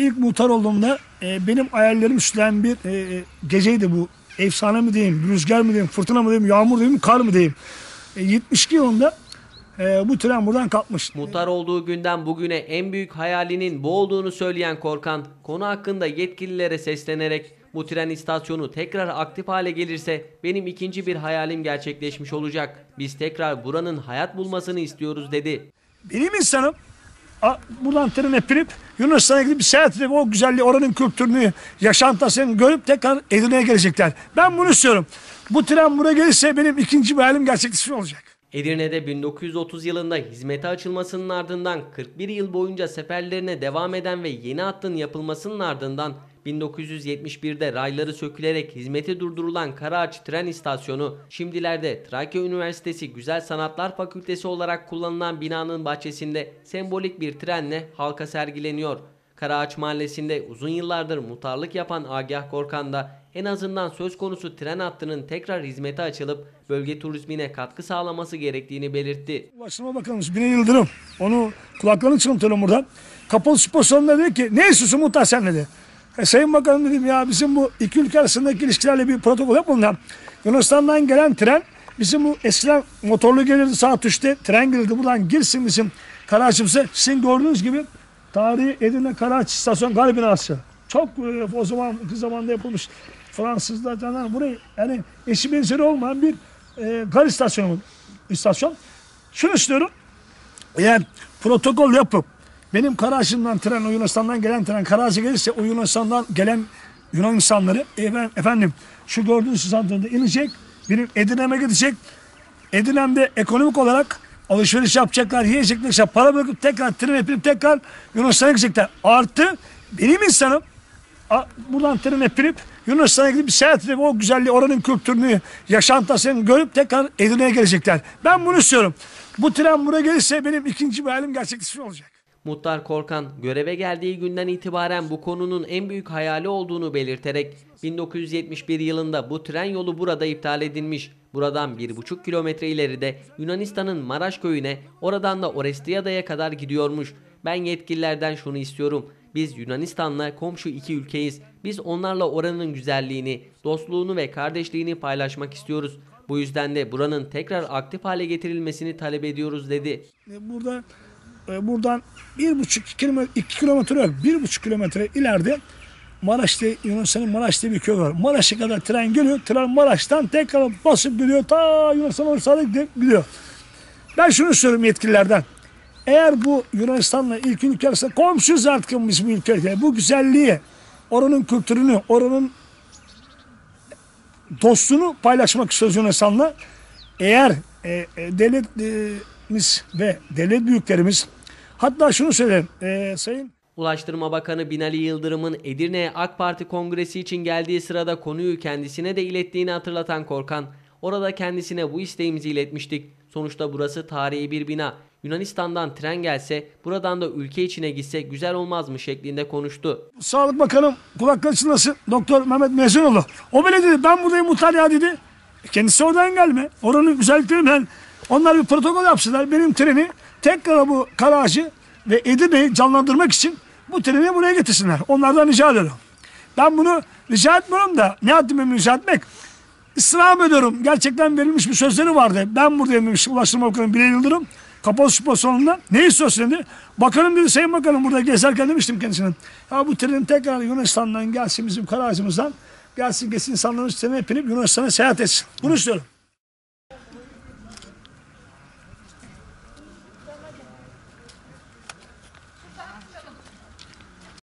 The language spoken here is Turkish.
ilk muhtar olduğumda benim hayallerim süsleyen bir geceydi bu. Efsane mi diyeyim, rüzgar mı diyeyim, fırtına mı diyeyim, yağmur diyeyim, kar mı diyeyim. 72 yılında bu tren buradan kalkmış. Muhtar olduğu günden bugüne en büyük hayalinin bu olduğunu söyleyen Korkan, konu hakkında yetkililere seslenerek bu tren istasyonu tekrar aktif hale gelirse benim ikinci bir hayalim gerçekleşmiş olacak. Biz tekrar buranın hayat bulmasını istiyoruz dedi. Benim insanım buradan trene binip Yunanistan'a gidip seyahat edip o güzelliği, oranın kültürünü, yaşantısını görüp tekrar Edirne'ye gelecekler. Ben bunu istiyorum. Bu tren buraya gelirse benim ikinci bir hayalim gerçekleşmiş olacak. Edirne'de 1930 yılında hizmete açılmasının ardından 41 yıl boyunca seferlerine devam eden ve yeni hattın yapılmasının ardından 1971'de rayları sökülerek hizmeti durdurulan Karaağaç Tren İstasyonu, şimdilerde Trakya Üniversitesi Güzel Sanatlar Fakültesi olarak kullanılan binanın bahçesinde sembolik bir trenle halka sergileniyor. Karaağaç Mahallesi'nde uzun yıllardır muhtarlık yapan Agah Korkan da en azından söz konusu tren hattının tekrar hizmete açılıp bölge turizmine katkı sağlaması gerektiğini belirtti. Ulaştırma Bakanımız Binali Yıldırım, onu kulaklarını çınlatıyorum buradan. Kapalı spor salonunda dedi ki ne istiyorsun muhtar sen dedi. Sayın Bakanım dedim ya bizim bu iki ülke arasındaki ilişkilerle bir protokol yapalım ya. Yunanistan'dan gelen tren bizim bu eskiden motorlu gelirdi saat 3'te tren gelirdi buradan girsin bizim Karaağaç'ımıza. Sizin gördüğünüz gibi tarihi Edirne Karaağaç İstasyon Gar binası. Çok o zamanda yapılmış. Fransızlar canlar burayı yani eşi benzeri olmayan bir gar istasyon. Şunu istiyorum. Eğer protokol yapıp benim Karaağaç'ımdan tren, o Yunanistan'dan gelen tren Karaağaç'a gelirse o Yunanistan'dan gelen Yunan insanları efendim şu gördüğünüz santralde inecek. Benim Edirne'me gidecek. Edirne'mde ekonomik olarak alışveriş yapacaklar, yiyecekler, para bırakıp tekrar tren yapıp tekrar Yunanistan'a gidecekler. Artı benim insanım buradan trene binip Yunanistan'a gidip seyahat edip o güzelliği, oranın kültürünü, yaşantısını görüp tekrar Edirne'ye gelecekler. Ben bunu istiyorum. Bu tren buraya gelirse benim ikinci bir hayalim gerçekleşmiş olacak. Muhtar Korkan, göreve geldiği günden itibaren bu konunun en büyük hayali olduğunu belirterek 1971 yılında bu tren yolu burada iptal edilmiş. Buradan 1,5 kilometre ileride Yunanistan'ın Maraş köyüne, oradan da Orestiada'ya kadar gidiyormuş. Ben yetkililerden şunu istiyorum. Biz Yunanistan'la komşu iki ülkeyiz. Biz onlarla oranın güzelliğini, dostluğunu ve kardeşliğini paylaşmak istiyoruz. Bu yüzden de buranın tekrar aktif hale getirilmesini talep ediyoruz dedi. Buradan 2 kilometre yok, 1,5 kilometre ileride Maraş'ta, Yunanistan'ın Maraş'ta bir köy var. Maraş'a kadar tren geliyor. Tren Maraş'tan tekrar basıp gidiyor. Ta Yunanistan'a gidiyor. Ben şunu istiyorum yetkililerden. Eğer bu Yunanistan'la ilk ülke arasında komşuyuz artık biz bu ülkede. Bu güzelliği, oranın kültürünü, oranın dostluğunu paylaşmak istiyoruz Yunanistan'la. Eğer devletimiz ve devlet büyüklerimiz, hatta şunu söyleyeyim Sayın Ulaştırma Bakanı Binali Yıldırım'ın Edirne'ye AK Parti kongresi için geldiği sırada konuyu kendisine de ilettiğini hatırlatan Korkan, orada kendisine bu isteğimizi iletmiştik. Sonuçta burası tarihi bir bina. Yunanistan'dan tren gelse, buradan da ülke içine gitse güzel olmaz mı şeklinde konuştu. Sağlık Bakanım kulakları çınlasın Doktor Mehmet Mezunoğlu. O bile dedi ben buradayım muhtar ya dedi. Kendisi oradan gelme. Oranın güzelliklerinden onlar bir protokol yapsınlar. Benim treni tekrar bu Karaağaç'ı ve Edirne'yi canlandırmak için bu treni buraya getirsinler. Onlardan rica ediyorum. Ben bunu rica etmiyorum da ne haddime rica etmek. İstirham ediyorum. Gerçekten verilmiş bir sözleri vardı. Ben buradayım demiş Ulaştırma Bakanı Binali Yıldırım. Kapalı spor salonunda. Ne istiyorsun dedi. Bakanım dedi Sayın Bakanım burada gezerken demiştim kendisine. Ya bu trenin tekrar Yunanistan'dan gelsin bizim Karaağaç'ımızdan. Gelsin geçsin insanların trene binip Yunanistan'a seyahat etsin. Bunu istiyorum.